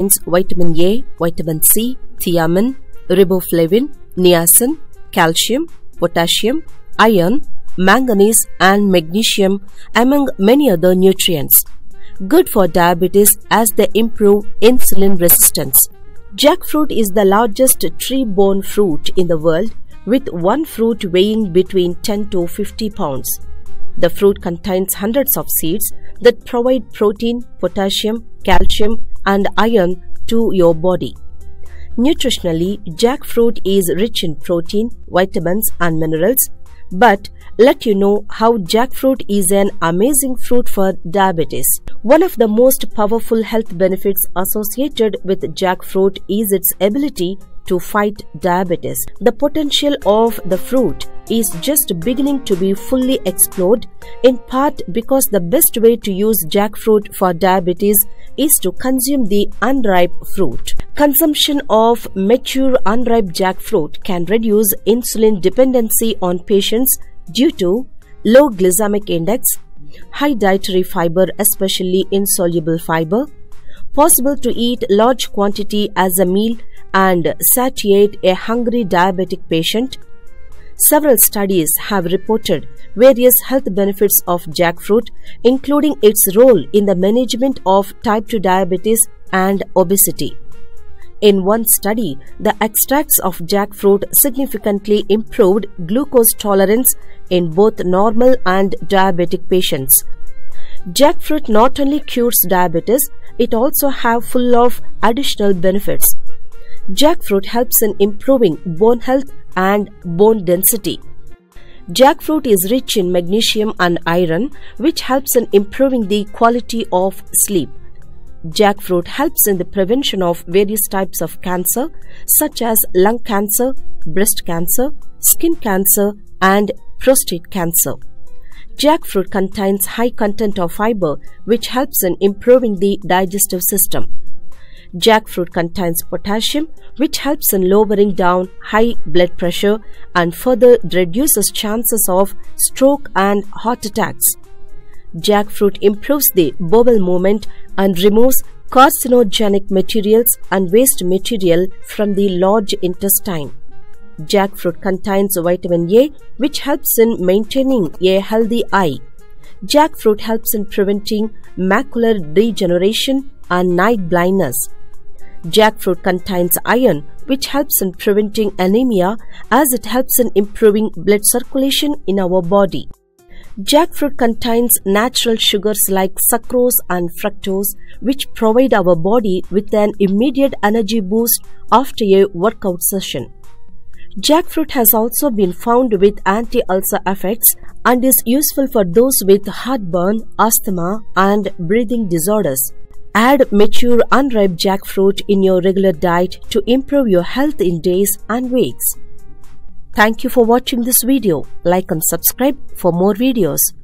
contains vitamin A, vitamin C, thiamine, riboflavin, niacin, calcium, potassium, iron, manganese and magnesium, among many other nutrients. Good for diabetes as they improve insulin resistance. Jackfruit is the largest tree-borne fruit in the world, with one fruit weighing between 10 to 50 pounds. The fruit contains hundreds of seeds that provide protein, potassium, calcium and iron to your body. Nutritionally, jackfruit is rich in protein, vitamins and minerals, but let you know how jackfruit is an amazing fruit for diabetes. One of the most powerful health benefits associated with jackfruit is its ability to fight diabetes. The potential of the fruit is just beginning to be fully explored, in part because the best way to use jackfruit for diabetes is to consume the unripe fruit. Consumption of mature unripe jackfruit can reduce insulin dependency on patients due to low glycemic index, high dietary fiber, especially insoluble fiber, possible to eat large quantity as a meal and satiate a hungry diabetic patient. Several studies have reported various health benefits of jackfruit, including its role in the management of type 2 diabetes and obesity. In one study, the extracts of jackfruit significantly improved glucose tolerance in both normal and diabetic patients. Jackfruit not only cures diabetes, it also have full of additional benefits. Jackfruit helps in improving bone health and bone density. Jackfruit is rich in magnesium and iron, which helps in improving the quality of sleep. Jackfruit helps in the prevention of various types of cancer, such as lung cancer, breast cancer, skin cancer, and prostate cancer. Jackfruit contains high content of fiber, which helps in improving the digestive system. Jackfruit contains potassium, which helps in lowering down high blood pressure and further reduces chances of stroke and heart attacks. Jackfruit improves the bowel movement and removes carcinogenic materials and waste material from the large intestine. Jackfruit contains vitamin A, which helps in maintaining a healthy eye. Jackfruit helps in preventing macular degeneration and night blindness. Jackfruit contains iron, which helps in preventing anemia as it helps in improving blood circulation in our body. Jackfruit contains natural sugars like sucrose and fructose, which provide our body with an immediate energy boost after a workout session. Jackfruit has also been found with anti-ulcer effects and is useful for those with heartburn, asthma, and breathing disorders. Add mature unripe jackfruit in your regular diet to improve your health in days and weeks. Thank you for watching this video. Like and subscribe for more videos.